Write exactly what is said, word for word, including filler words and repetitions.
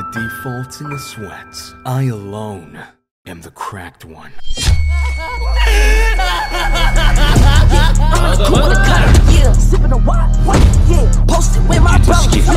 the defaults and the sweats. I alone am the cracked one. Yeah, sipping a white, white, yeah. Posted with my bros.